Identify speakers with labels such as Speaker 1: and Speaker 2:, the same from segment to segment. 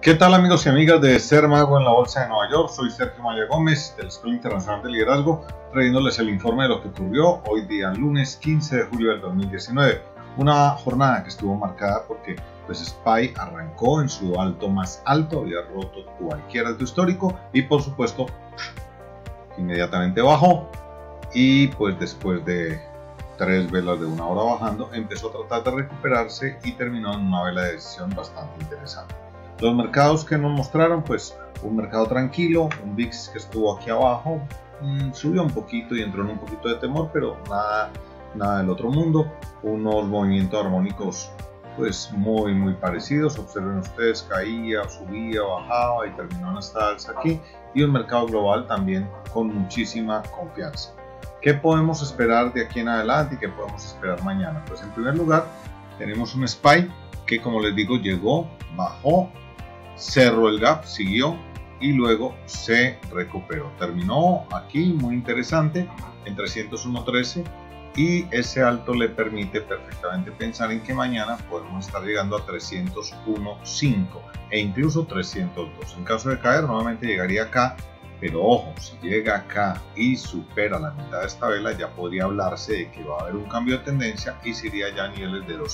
Speaker 1: ¿Qué tal amigos y amigas de Ser Mago en la Bolsa de Nueva York? Soy Sergio Maya Gómez de la Escuela Internacional de Liderazgo, trayéndoles el informe de lo que ocurrió hoy día lunes 15 de julio del 2019. Una jornada que estuvo marcada porque SPY arrancó en su alto más alto, había roto cualquier alto histórico y por supuesto inmediatamente bajó y pues después de 3 velas de 1 hora bajando empezó a tratar de recuperarse y terminó en una vela de decisión bastante interesante. Los mercados que nos mostraron, pues un mercado tranquilo, un VIX que estuvo aquí abajo, subió un poquito y entró en un poquito de temor, pero nada del otro mundo. Unos movimientos armónicos pues muy parecidos, observen ustedes, caía, subía, bajaba y terminó en esta alza aquí, y un mercado global también con muchísima confianza. ¿Qué podemos esperar de aquí en adelante y qué podemos esperar mañana? Pues en primer lugar tenemos un SPY que, como les digo, llegó, bajó, cerró el gap, siguió y luego se recuperó. Terminó aquí muy interesante en 301.13 y ese alto le permite perfectamente pensar en que mañana podemos estar llegando a 301.5 e incluso 302. En caso de caer, nuevamente llegaría acá, pero ojo, si llega acá y supera la mitad de esta vela, ya podría hablarse de que va a haber un cambio de tendencia y se iría ya a niveles de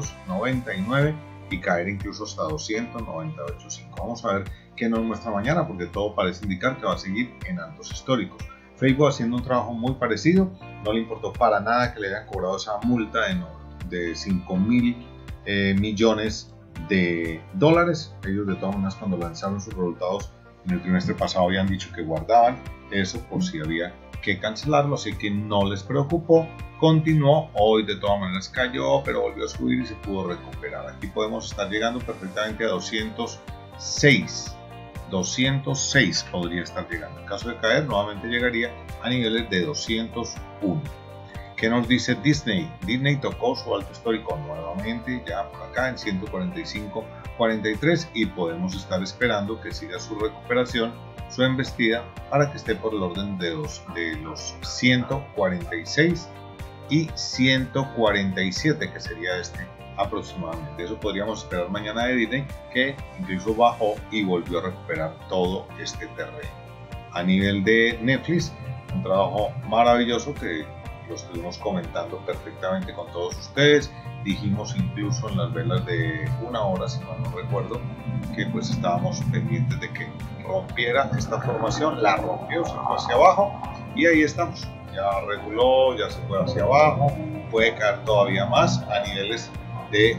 Speaker 1: 299 y caer incluso hasta 298.5. Vamos a ver qué nos muestra mañana, porque todo parece indicar que va a seguir en altos históricos. Facebook haciendo un trabajo muy parecido, no le importó para nada que le hayan cobrado esa multa de 5.000 millones de dólares. Ellos de todas maneras, cuando lanzaron sus resultados en el trimestre pasado, habían dicho que guardaban eso por si había que cancelarlo, así que no les preocupó. Continuó, hoy de todas maneras cayó, pero volvió a subir y se pudo recuperar. Aquí podemos estar llegando perfectamente a 206 podría estar llegando. En caso de caer, nuevamente llegaría a niveles de 201. ¿Qué nos dice Disney? Disney tocó su alto histórico nuevamente, ya por acá en 145.43, y podemos estar esperando que siga su recuperación, su embestida, para que esté por el orden de los 146 y 147, que sería aproximadamente. Eso podríamos esperar mañana de Disney, que incluso bajó y volvió a recuperar todo este terreno. A nivel de Netflix, un trabajo maravilloso que lo estuvimos comentando perfectamente con todos ustedes. Dijimos incluso en las velas de 1 hora, si mal no recuerdo, que pues estábamos pendientes de que rompiera esta formación. La rompió, se fue hacia abajo y ahí estamos. Ya reguló, ya se fue hacia abajo, puede caer todavía más a niveles de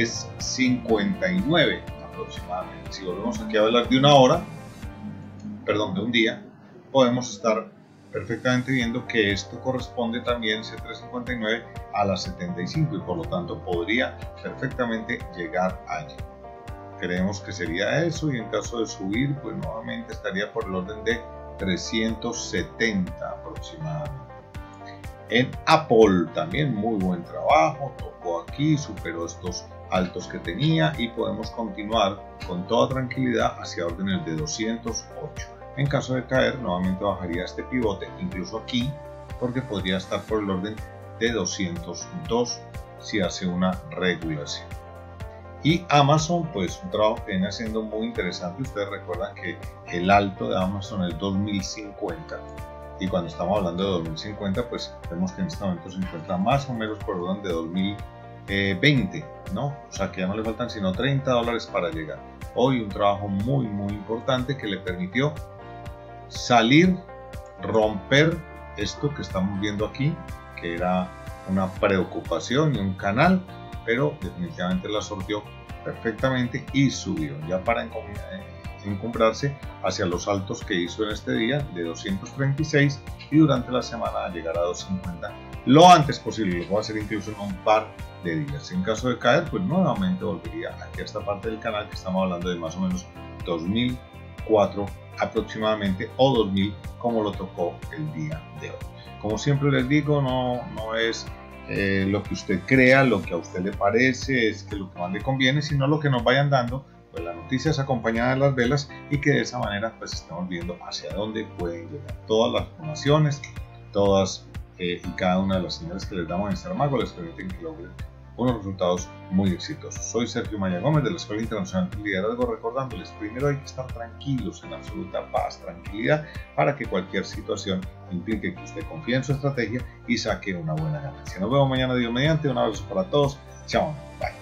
Speaker 1: 3.59 aproximadamente. Si volvemos aquí a hablar de 1 hora, perdón, de un día, podemos estar perfectamente viendo que esto corresponde también, ese 3.59, a las 75, y por lo tanto podría perfectamente llegar allí. Creemos que sería eso, y en caso de subir, pues nuevamente estaría por el orden de 370 aproximadamente. En Apple también muy buen trabajo, tocó aquí, superó estos altos que tenía y podemos continuar con toda tranquilidad hacia órdenes de 208. En caso de caer, nuevamente bajaría este pivote, incluso aquí, porque podría estar por el orden de 202 si hace una regulación. Y Amazon, pues un trabajo que viene haciendo muy interesante. Ustedes recuerdan que el alto de Amazon es 2050, y cuando estamos hablando de 2050, pues vemos que en este momento se encuentra más o menos por el orden de 2020, ¿no? O sea que ya no le faltan sino $30 para llegar. Hoy un trabajo muy importante que le permitió salir, romper esto que estamos viendo aquí, que era una preocupación y un canal, pero definitivamente la sortió perfectamente y subió ya para encumbrarse hacia los altos que hizo en este día de 236, y durante la semana a llegar a 250 lo antes posible. Lo voy a hacer incluso en un par de días. En caso de caer, pues nuevamente volvería aquí a esta parte del canal, que estamos hablando de más o menos 2004 aproximadamente, o 2000 como lo tocó el día de hoy. Como siempre les digo, no es lo que usted crea, lo que a usted le parece es que lo que más le conviene, sino lo que nos vayan dando pues las noticias acompañadas de las velas, y que de esa manera pues estamos viendo hacia dónde pueden llegar todas las formaciones, todas y cada una de las señales que les damos en Ser Mago les permiten que logren unos resultados muy exitosos. Soy Sergio Maya Gómez de la Escuela Internacional de Liderazgo, recordándoles: primero hay que estar tranquilos, en absoluta paz, tranquilidad, para que cualquier situación implique que usted confíe en su estrategia y saque una buena ganancia. Nos vemos mañana, Dios mediante. Un abrazo para todos. Chao. Bye.